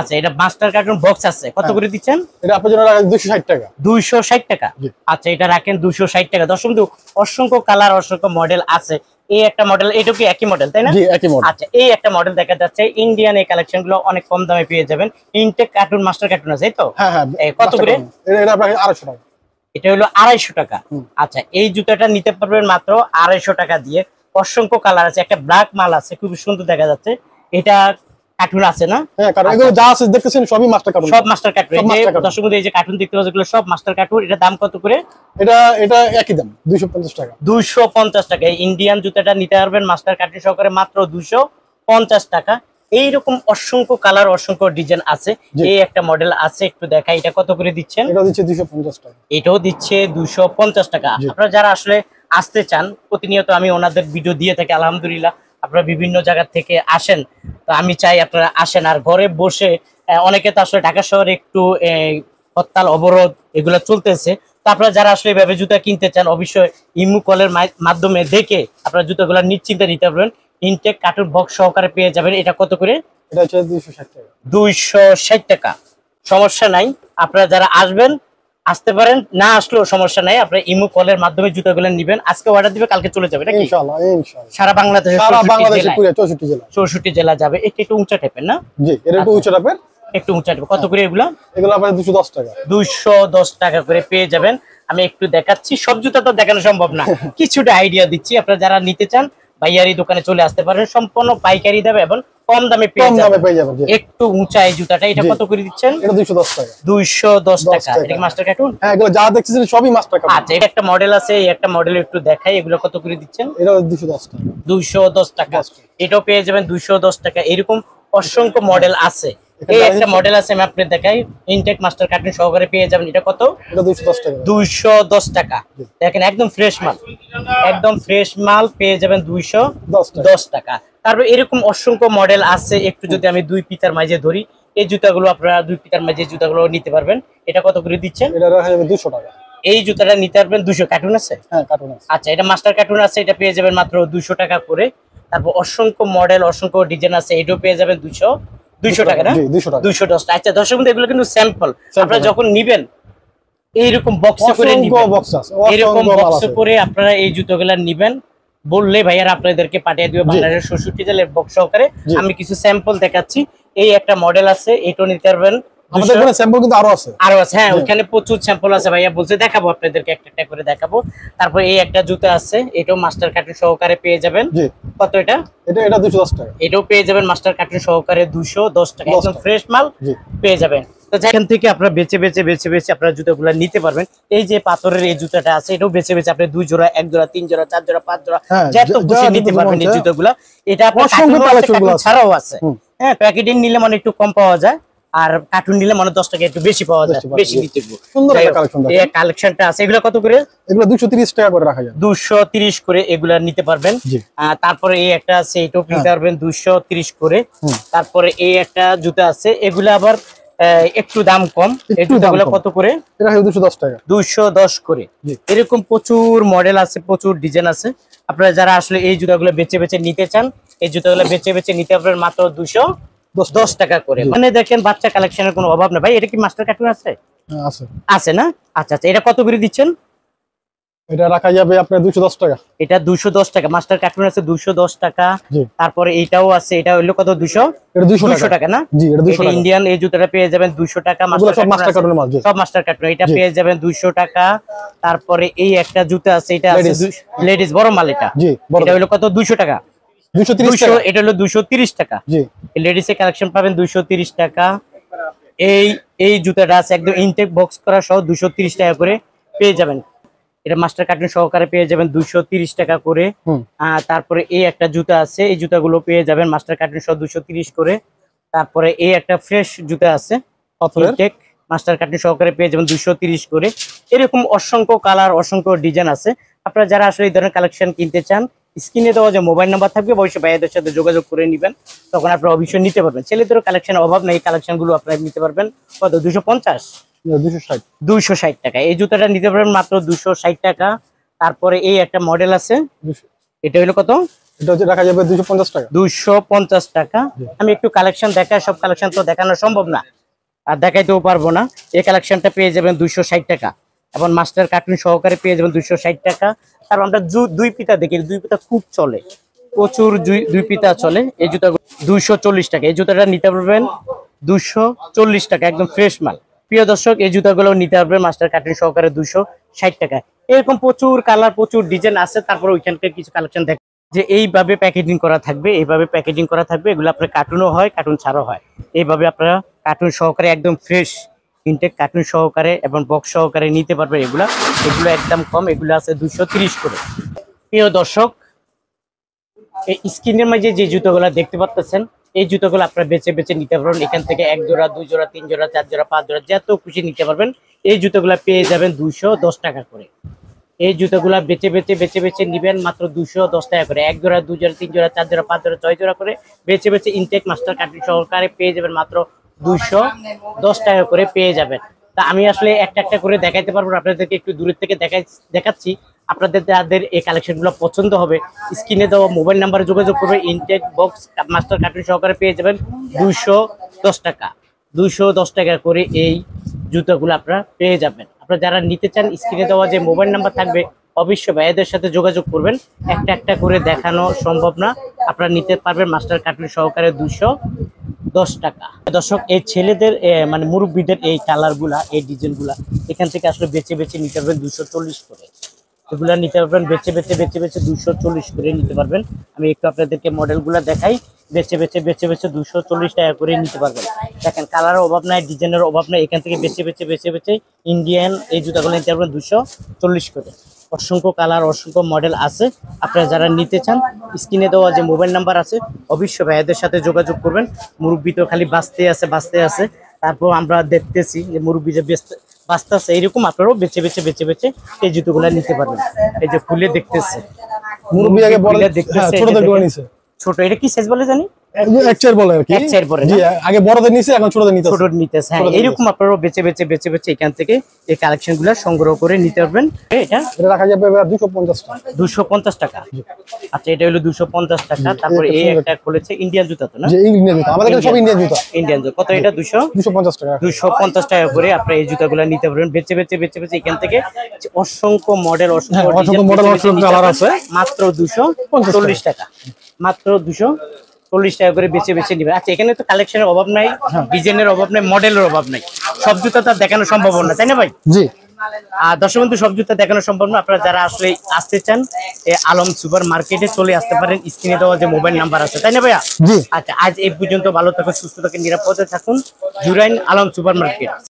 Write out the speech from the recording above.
আচ্ছা, এটা master cartoon box আছে, কত করে দিচ্ছেন? এটা আপনার জন্য রাখেন 260 টাকা। 260 টাকা। আচ্ছা, এটা রাখেন 260 টাকা। দর্শক বন্ধু, অসংখ্য কালার, অসংখ্য মডেল আছে। এই একটা মডেল, এটা কি একই মডেল তাই না? জি, একই মডেল। আচ্ছা, এই একটা মডেল দেখা যাচ্ছে ইন্ডিয়ান। এই কালেকশন গুলো অনেক কম দামে পেয়ে যাবেন। ইনটেক কার্টুন, মাস্টার কার্টুন আছে, তাই তো? হ্যাঁ হ্যাঁ। কত করে? এটা আপনার 250 টাকা। এটা হলো 250 টাকা। আচ্ছা, এই জুতাটা নিতে পারবেন মাত্র 250 টাকা দিয়ে। অসংখ্য কালার আছে, একটা ব্ল্যাক মাল আছে, খুব সুন্দর দেখা যাচ্ছে। এটা কার্টুন আছে না? হ্যাঁ, কারণ এগুলো যা আছে দেখতেছেন সবই মাস্টার কার্টুন। সব মাস্টার কার্টুন। দর্শক বন্ধু, এই যে কার্টুন দেখতে পাচ্ছেন, এগুলো সব মাস্টার কার্টুন। এটা দাম কত করে? এটা একই দাম, 250 টাকা। 250 টাকা। এই ইন্ডিয়ান জুতাটা নিতে পারবেন মাস্টার কার্টুন সহকারে মাত্র 250 টাকা। এইরকম অসংখ্য কালার, অসংখ্য ডিজাইন আছে। এই একটা মডেল আছে, একটু দেখাই। এটা কত করে দিচ্ছেন? এটা দিচ্ছে 250 টাকা। এটাও দিচ্ছে 250 টাকা। আপনারা যারা আসলে আসতে চান, প্রতিনিয়ত আমি ওনাদের ভিডিও দিয়ে থাকি আলহামদুলিল্লাহ। আপনারা বিভিন্ন জায়গা থেকে আসেন, তো আমি চাই আপনারা আসেন। আর ঘরে বসে অনেকে তো আসলে ঢাকা শহরে একটু হরতাল, অবরোধ এগুলো চলতেছে। তো আপনারা যারা আসলে এভাবে জুতা কিনতে চান, অবশ্যই ইমু কলের মাধ্যমে দেখে আপনারা জুতাগুলো নিশ্চিন্তে নিতে পারবেন। ইনটেক কার্টুন বক্স সহকারে পেয়ে যাবেন। এটা কত করে? এটা হচ্ছে 260 টাকা। 260 টাকা। সমস্যা নাই, আপনারা যারা আসবেন আসতে পারেন, না আসলেও সমস্যা নাই। আপনারা ইমু কলের মাধ্যমে জুতাগুলো নেবেন। আজকে অর্ডার দিবে, কালকে চলে যাবে নাকি? ইনশাআল্লাহ, ইনশাআল্লাহ। সারা বাংলাদেশে, সারা বাংলাদেশে পুরো 64 জেলা। 64 জেলা যাবে। একটু উঁচা টাইপের না? জি, এটা একটু উঁচা টাইপের। একটু উঁচা টাইপের। কত করে এগুলা? এগুলো আপনাদের 210 টাকা। 210 টাকা করে পেয়ে যাবেন। আমি একটু দেখাচ্ছি, সব জুতা তো দেখানো সম্ভব না, কিছুটা আইডিয়া দিচ্ছি। আপনারা যারা নিতে চান ভাইয়ারি দোকানে চলে আসতে পারেন, সম্পূর্ণ পাইকারি দামে এবং কম দামে পেয়ে যাবেন। একটু উঁচা এই জুতাটা, এটা কত করে দিচ্ছেন? এটা 210 টাকা। 210 টাকা। এটা কি মাস্টার কার্টুন? হ্যাঁ, এগুলো যা দেখতেছেন সবই মাস্টার কার্টুন। আচ্ছা, এটা একটা মডেল আছে, এই একটা মডেল একটু দেখাই। এগুলো কত করে দিচ্ছেন? এটা 210 টাকা। 210 টাকা। এটাও পেয়ে যাবেন 210 টাকা। এরকম অসংখ্য মডেল আছে। এই একটা মডেল আছে, আমি আপনাদের দেখাই। ইনটেক মাস্টার কার্টুন সহকারে পেয়ে যাবেন। এটা কত? এটা 210 টাকা। 210 টাকা। দেখেন, একদম ফ্রেশ মাল, একদম ফ্রেশ মাল পেয়ে যাবেন 210 টাকা। তারপর এরকম অসংখ্য মডেল আছে। একটু যদি আমি দুই পিতার মাঝে ধরি, এই জুতাগুলো আপনারা দুই পিতার মাঝে জুতাগুলো নিতে পারবেন। এটা কত করে দিচ্ছেন? এটা রাখা যাবে 200 টাকা। এই জুতাটা নিতে পারবেন 200। কার্টুন আছে? হ্যাঁ, কার্টুন আছে। আচ্ছা, এটা মাস্টার কার্টুন আছে, এটা পেয়ে যাবেন মাত্র 200 টাকা করে। তারপর অসংখ্য মডেল, অসংখ্য ডিজাইন আছে, এটাও পেয়ে যাবেন 200 টাকা না? 210 টাকা। আচ্ছা দর্শক বন্ধু, এগুলো কিন্তু স্যাম্পল। আপনারা যখন নিবেন এইরকম বক্সে করে নিবেন, এরকম বক্সে করে আপনারা এই জুতোগুলা নিবেন। বললে ভাইয়ারা আপনাদেরকে পাঠিয়ে দিবে বাংলাদেশের 64 জেলার বক্স সহকারে। আমি কিছু স্যাম্পল দেখাচ্ছি। এই একটা মডেল আছে, এটাও নিতে পারবেন। আমাদের এখানে স্যাম্পল কিন্তু আরো আছে। হ্যাঁ, ওখানে প্রচুর স্যাম্পল আছে। ভাইয়া বলছে দেখাবো আপনাদেরকে, একটা একটা করে দেখাবো। তারপর এই একটা জুতা আছে, এটাও মাস্টার কার্টুন সহকারে পেয়ে যাবেন। কত এটা? এটা 210 টাকা। এটাও পেয়ে যাবেন মাস্টার কার্টুন সহকারে 210 টাকা। একদম ফ্রেশ মাল পেয়ে যাবেন। তো যেখান থেকে আপনারা বেছে বেছে আপনারা জুতাগুলো নিতে পারবেন। এই যে পাথরের এই জুতাটা আছে, এটাও বেছে আপনি 2 জোড়া, 1 জোড়া, 3 জোড়া, 4 জোড়া, 5 জোড়া যত খুশি নিতে পারবেন এই জুতাগুলো। এটা আপনার কার্টুন ছাড়াও আছে। হ্যাঁ, প্যাকেটিং নিলে মানে একটু কম পাওয়া যায়, আর কার্টুন নিলে মানে 10 টাকা একটু বেশি পাওয়া যায়, বেশি নিতে হবে। সুন্দর একটা কালেকশন। এই কালেকশনটা আছে। এগুলো কত করে? এগুলো 230 টাকা করে রাখা যায়। 230 করে এগুলা নিতে পারবেন। তারপরে এই একটা আছে, এটাও নিতে পারবেন 230 করে। তারপরে এই একটা জুতা আছে, এগুলা আবার একটু দাম কম। এই জুতাগুলো কত করে? এটা 210 টাকা। 210 করে। এরকম প্রচুর মডেল আছে, প্রচুর ডিজাইন আছে। আপনারা যারা আসলে এই জুতাগুলো বেছে নিতে চান, এই জুতাগুলো বেছে নিতে পারবেন মাত্র 210 টাকা করে। মানে দেখেন, বাচ্চা কালেকশনের কোনো অভাব না। ভাই, এটা কি মাস্টার কার্টুন আছে? আছে না? আচ্ছা আচ্ছা, এটা কত করে দিচ্ছেন? এটা রাখা যাবে আপনার 210 টাকা। এটা 210 টাকা। মাস্টার কার্টুন আছে 210 টাকা। তারপরে এইটাও আছে, এটা হলো কত? 200 টাকা না? জি, এটা 200 টাকা। ইন্ডিয়ান এই জুতাটা পেয়ে যাবেন 200 টাকা। সব মাস্টার কার্টুনের মাল, সব মাস্টার কার্টুন। এটা পেয়ে যাবেন 200 টাকা। তারপরে এই একটা জুতা আছে, এটা আছে লেডিস বড় মাল। এটা হলো কত? 200 টাকা। 230 টাকা। এটা হলো 230 টাকা। জি, লেডিস এর কালেকশন পাবেন 230 টাকা। এই জুতাটা আছে একদম ইনটেক বক্স করা সহ 230 টাকা করে পেয়ে যাবেন। এটা মাস্টার কার্টুন সহকারে পেয়ে যাবেন 230 টাকা করে। তারপরে এই একটা জুতা আছে, এই জুতাগুলো পেয়ে যাবেন মাস্টার কার্টুন সহ 230 করে। তারপরে এই একটা ফ্রেশ জুতা আছে, ইনটেক মাস্টার কার্টুন সহকারে পেয়ে যাবেন 230 করে। এরকম অসংখ্য কালার, অসংখ্য ডিজাইন আছে। আপনারা যারা আসলে এই ধরনের কালেকশন কিনতে চান, স্ক্রিনে দেওয়া যে মোবাইল নাম্বার থাকবে, অবশ্যই ভাইয়াদের সাথে যোগাযোগ করে নেবেন। তখন আপনারা অবশ্যই নিতে পারবেন। ছেলেদেরও কালেকশনের অভাব নেই, কালেকশন গুলো আপনারা নিতে পারবেন। কত? 250? 260 টাকা। এই জুতাটা নিতে পারবেন মাত্র 260 টাকা। তারপরে এই একটা মডেল আছে, এটা হলো কত? এটা হচ্ছে রাখা যাবে 250 টাকা। 250 টাকা। আমি একটু কালেকশন দেখাই, সব কালেকশন তো দেখানো সম্ভব না আর দেখাইতেও পারবো না। এই কালেকশনটা পেয়ে যাবেন 260 টাকা এবং মাস্টার কার্টুন সহকারে পেয়ে যাবেন 260 টাকা। তারপর আমরা দুই পিতা দেখি, দুই পিতা খুব চলে, প্রচুর দুই পিতা চলে। এই জুতা 240 টাকা। এই জুতাটা নিতে পারবেন 240 টাকা, একদম ফ্রেশ মাল। প্রিয় দর্শক, এই জুতাগুলো নিতে পারবেন মাস্টার কার্টুন সহকারে 260 টাকা। এরকম প্রচুর কালার, প্রচুর ডিজাইন আছে। তারপর ওইখানকার কিছু কালেকশন দেখ যে এইভাবে প্যাকেজিং করা থাকবে, এইভাবে প্যাকেজিং করা থাকবে। এগুলো আপনার কার্টুনও হয়, কার্টুন ছাড়াও হয়। এইভাবে আপনারা কার্টুন সহকারে একদম ফ্রেশ ইনটেক কার্টুন সহকারে এবং বক্স সহকারে নিতে পারবেন। এগুলো একদম কম, এগুলো আছে 230 করে। প্রিয় দর্শক, এই স্ক্রিনের মাঝে যে জুতোগুলো দেখতে পাচ্ছেন, এই জুতোগুলো আপনারা বেছে বেছে নিতে পারবেন। এখান থেকে 1 জোড়া, 2 জোড়া, 3 জোড়া, 4 জোড়া, 5 জোড়া, যত খুশি নিতে পারবেন। এই জুতোগুলো পেয়ে যাবেন 210 টাকা করে। এই জুতোগুলা বেছে বেছে নিবেন মাত্র 210 টাকা করে। 1 জোড়া, 2 জোড়া, 3 জোড়া, 4 জোড়া, 5 জোড়া, 6 জোড়া করে বেছে বেছে ইনটেক মাস্টার কার্টুন সহকারে পেয়ে যাবেন মাত্র 210 টাকা করে পেয়ে যাবেন। তা আমি আসলে একটা একটা করে দেখাইতে পারবো না, আপনাদেরকে একটু দূরের থেকে দেখাচ্ছি। আপনাদের যাদের এই কালেকশনগুলো পছন্দ হবে, স্ক্রিনে দেওয়া মোবাইল নাম্বারে যোগাযোগ করবে। ইনটেক বক্স মাস্টার কার্টুন সহকারে পেয়ে যাবেন 210 টাকা। 210 টাকা করে এই জুতাগুলো আপনারা পেয়ে যাবেন। আপনারা যারা নিতে চান, স্ক্রিনে দেওয়া যে মোবাইল নাম্বার থাকবে, অবশ্যই ভাইয়াদের সাথে যোগাযোগ করবেন। একটা একটা করে দেখানো সম্ভব না, আপনারা নিতে পারবেন মাস্টার কার্টুন সহকারে 210 টাকা। দর্শক, এই ছেলেদের মানে মুরব্বীদের এই কালারগুলা, এই ডিজাইনগুলা এখান থেকে আসলে বেছে বেছে নিতে পারবেন 240 করে। এগুলা নিতে পারবেন বেছে বেছে 240 করে নিতে পারবেন। আমি একটু আপনাদেরকে মডেলগুলো দেখাই। বেছে বেছে 240 টাকা করে নিতে পারবেন। দেখেন, কালারের অভাব নাই, ডিজাইনের অভাব নাই। এখান থেকে বেছে বেছে ইন্ডিয়ান এই জুতাগুলো নিতে পারবেন 240 করে। অসংখ্য কালার, অসংখ্য মডেল আছে। আপনারা যারা নিতে চান, স্ক্রিনে দেওয়া যে মোবাইল নাম্বার আছে, অবশ্যই ভাইয়াদের সাথে যোগাযোগ করবেন। মুরব্বি তো খালি বাঁচতে আছে। তারপর আমরা দেখতেছি যে মুরব্বি যে বাঁচতে আছে, এইরকম আপনারাও বেছে বেছে এই জুতোগুলো নিতে পারবেন। এই যে খুলে দেখতেছে, মুরব্বি আগে বড় দেখতেছে, ছোটদের নিছে। ছোট, এটা কি সাইজ বলে জানি? এক চার বলে আর কি। এক চার বলে না? জি, আগে বড়দের নিছে, এখন ছোটদের নিতেছে। ছোট নিতেছে। হ্যাঁ, এরকম আপনারাও বেছে বেছে এখান থেকে এই কালেকশনগুলো সংগ্রহ করে নিতে পারবেন। এটা রাখা যাবে 250 টাকা। 250 টাকা। আচ্ছা, এটা হলো 250 টাকা। তারপর এই একটা খুলেছে ইন্ডিয়ান জুতা, তো না? যে ইন্ডিয়ান জুতা, আমাদের কাছে সব ইন্ডিয়ান জুতা। ইন্ডিয়ান জুতা কত? এটা 250 টাকা। 250 টাকা করে আপনারা এই জুতাগুলো নিতে পারবেন। বেছে বেছে এখান থেকে অসংখ্য মডেল, অসংখ্য মডেল, অসংখ্য কালার আছে। মাত্র 240 টাকা। মাত্র 240 টাকা করে বেছে নিবে। আচ্ছা, এখানে তো কালেকশনের অভাব নাই, ডিজাইনের অভাব নাই, মডেলের অভাব নাই। সব জুতা তো দেখানো সম্ভব না, তাই না ভাই? জি। আর দর্শক বন্ধু, সব জুতা দেখানো সম্ভব না। আপনারা যারা আসলে আসতে চান, আলম সুপার মার্কেটে চলে আসতে পারেন। স্ক্রিনে দেওয়া যে মোবাইল নাম্বার আছে, তাই না ভাইয়া? জি। আচ্ছা, আজ এই পর্যন্ত। ভালো থাকুন, সুস্থ থাকুন, নিরাপদে থাকুন। Jurain Alam super market.